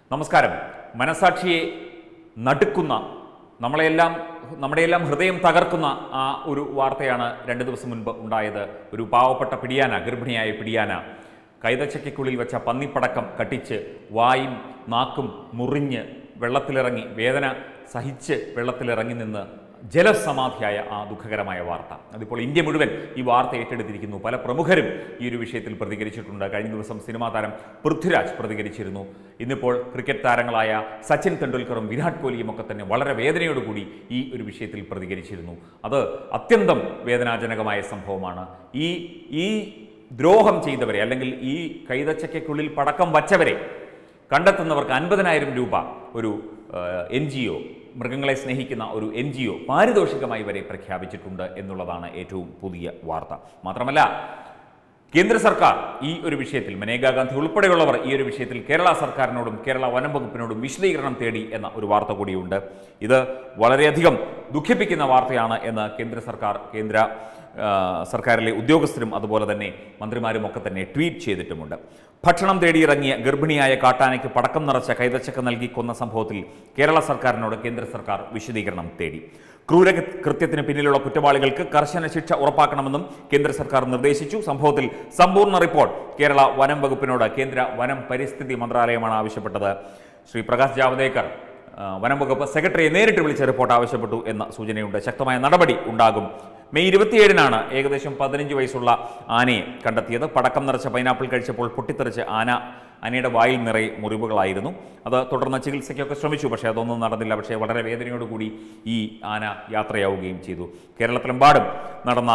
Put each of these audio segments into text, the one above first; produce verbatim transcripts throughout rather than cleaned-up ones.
നമസ്കാരം. മനസാക്ഷിയെ നടുക്കുന്ന നമ്മളെല്ലാം നമ്മുടെയെല്ലാം ഹൃദയം തകർക്കുന്ന ആ ഒരു വാർത്തയാണ് രണ്ട് ദിവസം മുൻപ് ഉണ്ടായത്. ഒരു പാവപ്പെട്ട പിടിയാന, ഗർഭിണിയായ പിടിയാന കൈതച്ചക്കയ്ക്കുള്ളിൽ വെച്ച പന്നിപ്പടക്കം കട്ടിച്ച് വായും നാക്കും മുറിഞ്ഞ് വെള്ളത്തിലിറങ്ങി, വേദന സഹിച്ച് വെള്ളത്തിലിറങ്ങി നിന്ന് ജലസമാധിയായ ആ ദുഃഖകരമായ വാർത്ത. അതിപ്പോൾ ഇന്ത്യ മുഴുവൻ ഈ വാർത്ത ഏറ്റെടുത്തിരിക്കുന്നു. പല പ്രമുഖരും ഈ ഒരു വിഷയത്തിൽ പ്രതികരിച്ചിട്ടുണ്ട്. കഴിഞ്ഞ ദിവസം സിനിമാ താരം പൃഥ്വിരാജ് പ്രതികരിച്ചിരുന്നു. ഇന്നിപ്പോൾ ക്രിക്കറ്റ് താരങ്ങളായ സച്ചിൻ തെണ്ടുൽക്കറും വിരാട് കോഹ്ലിയും ഒക്കെ തന്നെ വളരെ വേദനയോടുകൂടി ഈ ഒരു വിഷയത്തിൽ പ്രതികരിച്ചിരുന്നു. അത് അത്യന്തം വേദനാജനകമായ സംഭവമാണ്. ഈ ഈ ദ്രോഹം ചെയ്തവരെ, അല്ലെങ്കിൽ ഈ കൈതച്ചക്കയ്ക്കുള്ളിൽ പടക്കം വച്ചവരെ കണ്ടെത്തുന്നവർക്ക് അൻപതിനായിരം രൂപ ഒരു എൻ ജി ഒ, മൃഗങ്ങളെ സ്നേഹിക്കുന്ന ഒരു എൻ ജി ഒ പാരിതോഷികമായി വരെ പ്രഖ്യാപിച്ചിട്ടുണ്ട് എന്നുള്ളതാണ് ഏറ്റവും പുതിയ വാർത്ത. മാത്രമല്ല, കേന്ദ്ര സർക്കാർ ഈ ഒരു വിഷയത്തിൽ, മനേകാ ഗാന്ധി ഉൾപ്പെടെയുള്ളവർ ഈ ഒരു വിഷയത്തിൽ കേരള സർക്കാരിനോടും കേരള വനം വകുപ്പിനോടും വിശദീകരണം തേടി എന്ന ഒരു വാർത്ത കൂടിയുണ്ട്. ഇത് വളരെയധികം ദുഃഖിപ്പിക്കുന്ന വാർത്തയാണ് എന്ന് കേന്ദ്ര സർക്കാർ, കേന്ദ്ര സർക്കാരിലെ ഉദ്യോഗസ്ഥരും അതുപോലെ തന്നെ മന്ത്രിമാരും ഒക്കെ തന്നെ ട്വീറ്റ് ചെയ്തിട്ടുമുണ്ട്. ഭക്ഷണം തേടിയിറങ്ങിയ ഗർഭിണിയായ കാട്ടാനയ്ക്ക് പടക്കം നിറച്ച കൈതച്ചക്ക നൽകി കൊന്ന സംഭവത്തിൽ കേരള സർക്കാരിനോട് കേന്ദ്ര സർക്കാർ വിശദീകരണം തേടി. ക്രൂര കൃത്യത്തിന് പിന്നിലുള്ള കുറ്റവാളികൾക്ക് കർശന ശിക്ഷ ഉറപ്പാക്കണമെന്നും കേന്ദ്ര സർക്കാർ നിർദ്ദേശിച്ചു. സംഭവത്തിൽ സമ്പൂർണ്ണ റിപ്പോർട്ട് കേരള വനം വകുപ്പിനോട് കേന്ദ്ര വനം പരിസ്ഥിതി മന്ത്രാലയമാണ് ആവശ്യപ്പെട്ടത്. ശ്രീ പ്രകാശ് ജാവ്ദേക്കർ വനം വകുപ്പ് സെക്രട്ടറിയെ നേരിട്ട് വിളിച്ച് റിപ്പോർട്ട് ആവശ്യപ്പെട്ടു എന്ന സൂചനയുണ്ട്. ശക്തമായ നടപടി ഉണ്ടാകും. മെയ് ഇരുപത്തിയേഴിനാണ് ഏകദേശം പതിനഞ്ച് വയസ്സുള്ള ആനയെ കണ്ടെത്തിയത്. പടക്കം നിറച്ച പൈനാപ്പിൾ കഴിച്ചപ്പോൾ പൊട്ടിത്തെറിച്ച് ആന ആനയുടെ വായിൽ നിറയെ മുറിവുകളായിരുന്നു. അത് തുടർന്ന് ചികിത്സയ്ക്കൊക്കെ ശ്രമിച്ചു, പക്ഷേ അതൊന്നും നടന്നില്ല. പക്ഷേ വളരെ വേദനയോടുകൂടി ഈ ആന യാത്രയാവുകയും ചെയ്തു. കേരളത്തിലെമ്പാടും നടന്ന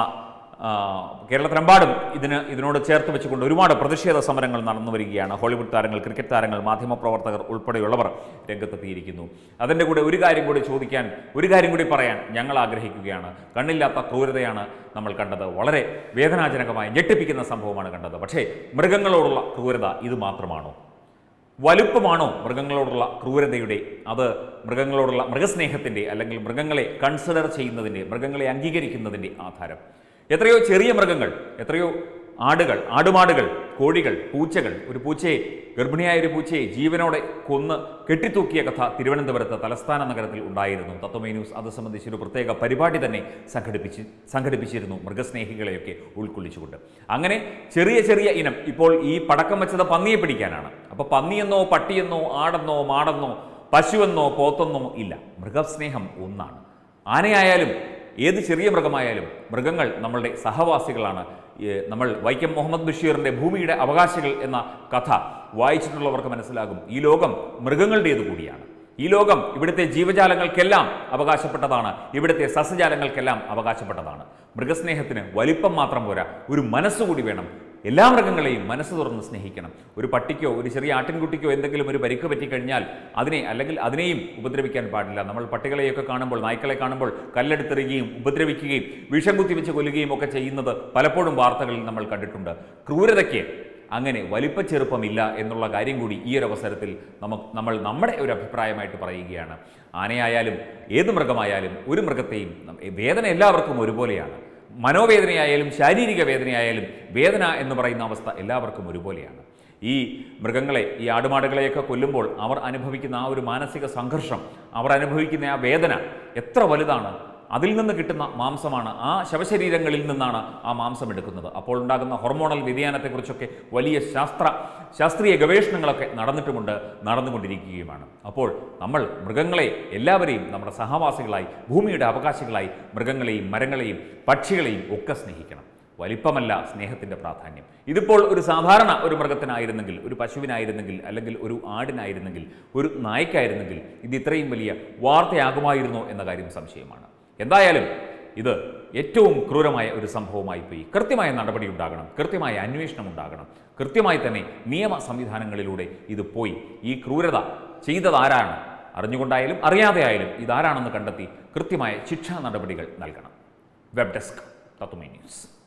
കേരളത്തിലെമ്പാടും ഇതിന് ഇതിനോട് ചേർത്ത് വെച്ചുകൊണ്ട് ഒരുപാട് പ്രതിഷേധ സമരങ്ങൾ നടന്നു വരികയാണ്. ഹോളിവുഡ് താരങ്ങൾ, ക്രിക്കറ്റ് താരങ്ങൾ, മാധ്യമപ്രവർത്തകർ ഉൾപ്പെടെയുള്ളവർ രംഗത്തെത്തിയിരിക്കുന്നു. അതിൻ്റെ കൂടെ ഒരു കാര്യം കൂടി ചോദിക്കാൻ, ഒരു കാര്യം കൂടി പറയാൻ ഞങ്ങൾ ആഗ്രഹിക്കുകയാണ്. കണ്ണില്ലാത്ത ക്രൂരതയാണ് നമ്മൾ കണ്ടത്. വളരെ വേദനാജനകമായ ഞെട്ടിപ്പിക്കുന്ന സംഭവമാണ് കണ്ടത്. പക്ഷേ മൃഗങ്ങളോടുള്ള ക്രൂരത ഇത് മാത്രമാണോ? വലുപ്പമാണോ മൃഗങ്ങളോടുള്ള ക്രൂരതയുടെ, അത് മൃഗങ്ങളോടുള്ള മൃഗസ്നേഹത്തിൻ്റെ, അല്ലെങ്കിൽ മൃഗങ്ങളെ കൺസിഡർ ചെയ്യുന്നതിൻ്റെ, മൃഗങ്ങളെ അംഗീകരിക്കുന്നതിൻ്റെ ആധാരം? എത്രയോ ചെറിയ മൃഗങ്ങൾ, എത്രയോ ആടുകൾ, ആടുമാടുകൾ, കോഴികൾ, പൂച്ചകൾ, ഒരു പൂച്ചയെ, ഗർഭിണിയായ ഒരു പൂച്ചയെ ജീവനോടെ കൊന്ന് കെട്ടിത്തൂക്കിയ കഥ തിരുവനന്തപുരത്ത് തലസ്ഥാന നഗരത്തിൽ ഉണ്ടായിരുന്നു. തത്വമൈ ന്യൂസ് അത് സംബന്ധിച്ചൊരു പ്രത്യേക പരിപാടി തന്നെ സംഘടിപ്പിച്ച് സംഘടിപ്പിച്ചിരുന്നു മൃഗസ്നേഹികളെയൊക്കെ ഉൾക്കൊള്ളിച്ചുകൊണ്ട്. അങ്ങനെ ചെറിയ ചെറിയ ഇനം, ഇപ്പോൾ ഈ പടക്കം വെച്ചത് പന്നിയെ പിടിക്കാനാണ്. അപ്പോൾ പന്നിയെന്നോ പട്ടിയെന്നോ ആടെന്നോ മാടെന്നോ പശുവെന്നോ പോത്തെന്നോ ഇല്ല. മൃഗസ്നേഹം ഒന്നാണ്. ആനയായാലും ഏത് ചെറിയ മൃഗമായാലും മൃഗങ്ങൾ നമ്മളുടെ സഹവാസികളാണ്. നമ്മൾ വൈക്കം മുഹമ്മദ് ബഷീറിൻ്റെ ഭൂമിയുടെ അവകാശികൾ എന്ന കഥ വായിച്ചിട്ടുള്ളവർക്ക് മനസ്സിലാകും, ഈ ലോകം മൃഗങ്ങളുടേതു കൂടിയാണ്. ഈ ലോകം ഇവിടുത്തെ ജീവജാലങ്ങൾക്കെല്ലാം അവകാശപ്പെട്ടതാണ്, ഇവിടുത്തെ സസ്യജാലങ്ങൾക്കെല്ലാം അവകാശപ്പെട്ടതാണ്. മൃഗസ്നേഹത്തിന് വലിപ്പം മാത്രം പോരാ, ഒരു മനസ്സുകൂടി വേണം. എല്ലാ മൃഗങ്ങളെയും മനസ്സ് തുറന്ന് സ്നേഹിക്കണം. ഒരു പട്ടിക്കോ ഒരു ചെറിയ ആട്ടിൻകുട്ടിക്കോ എന്തെങ്കിലും ഒരു പരിക്ക് പറ്റിക്കഴിഞ്ഞാൽ അതിനെ, അല്ലെങ്കിൽ അതിനെയും ഉപദ്രവിക്കാൻ പാടില്ല. നമ്മൾ പട്ടികളെയൊക്കെ കാണുമ്പോൾ, നായ്ക്കളെ കാണുമ്പോൾ കല്ലെടുത്തെറിയുകയും ഉപദ്രവിക്കുകയും വിഷം കുത്തിവെച്ച് കൊല്ലുകയും ഒക്കെ ചെയ്യുന്നത് പലപ്പോഴും വാർത്തകളിൽ നമ്മൾ കണ്ടിട്ടുണ്ട്. ക്രൂരതയ്ക്ക് അങ്ങനെ വലിപ്പച്ചെറുപ്പമില്ല എന്നുള്ള കാര്യം കൂടി ഈ ഒരു അവസരത്തിൽ നമുക്ക് നമ്മൾ നമ്മുടെ ഒരു അഭിപ്രായമായിട്ട് പറയുകയാണ്. ആനയായാലും ഏത് മൃഗമായാലും ഒരു മൃഗത്തെയും വേദന എല്ലാവർക്കും ഒരുപോലെയാണ്. മനോവേദനയായാലും ശാരീരിക വേദനയായാലും വേദന എന്ന് പറയുന്ന അവസ്ഥ എല്ലാവർക്കും ഒരുപോലെയാണ്. ഈ മൃഗങ്ങളെ, ഈ ആടുമാടുകളെയൊക്കെ കൊല്ലുമ്പോൾ അവർ അനുഭവിക്കുന്ന ആ ഒരു മാനസിക സംഘർഷം, അവർ അനുഭവിക്കുന്ന ആ വേദന എത്ര വലുതാണ്. അതിൽ നിന്ന് കിട്ടുന്ന മാംസമാണ്, ആ ശവശരീരങ്ങളിൽ നിന്നാണ് ആ മാംസം എടുക്കുന്നത്. അപ്പോൾ ഉണ്ടാകുന്ന ഹോർമോണൽ വ്യതിയാനത്തെക്കുറിച്ചൊക്കെ വലിയ ശാസ്ത്ര ശാസ്ത്രീയ ഗവേഷണങ്ങളൊക്കെ നടന്നിട്ടുമുണ്ട്, നടന്നുകൊണ്ടിരിക്കുകയുമാണ്. അപ്പോൾ നമ്മൾ മൃഗങ്ങളെ എല്ലാവരെയും നമ്മുടെ സഹവാസികളായി, ഭൂമിയുടെ അവകാശികളായി മൃഗങ്ങളെയും മരങ്ങളെയും പക്ഷികളെയും ഒക്കെ സ്നേഹിക്കണം. വലിപ്പമല്ല സ്നേഹത്തിൻ്റെ പ്രാധാന്യം. ഇതിപ്പോൾ ഒരു സാധാരണ ഒരു മൃഗത്തിനായിരുന്നെങ്കിൽ, ഒരു പശുവിനായിരുന്നെങ്കിൽ, അല്ലെങ്കിൽ ഒരു ആടിനായിരുന്നെങ്കിൽ, ഒരു നായ്ക്കായിരുന്നെങ്കിൽ ഇത് ഇത്രയും വലിയ വാർത്തയാകുമായിരുന്നോ എന്ന കാര്യം സംശയമാണ്. എന്തായാലും ഇത് ഏറ്റവും ക്രൂരമായ ഒരു സംഭവമായി പോയി. കൃത്യമായ നടപടി ഉണ്ടാകണം, കൃത്യമായ അന്വേഷണം ഉണ്ടാകണം, കൃത്യമായി തന്നെ നിയമ സംവിധാനങ്ങളിലൂടെ ഇത് പോയി ഈ ക്രൂരത ചെയ്തതാരാണ്, അറിഞ്ഞുകൊണ്ടായാലും അറിയാതെ ആയാലും ഇതാരാണെന്ന് കണ്ടെത്തി കൃത്യമായ ശിക്ഷാ നടപടികൾ നൽകണം. Web desk Tatwamayi news.